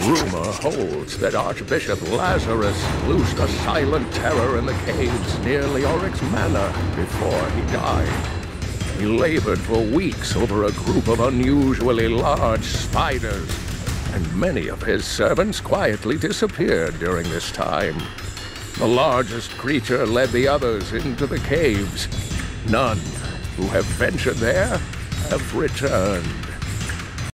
Rumor holds that Archbishop Lazarus loosed a silent terror in the caves near Leoric's Manor before he died. He labored for weeks over a group of unusually large spiders, and many of his servants quietly disappeared during this time. The largest creature led the others into the caves. None who have ventured there have returned.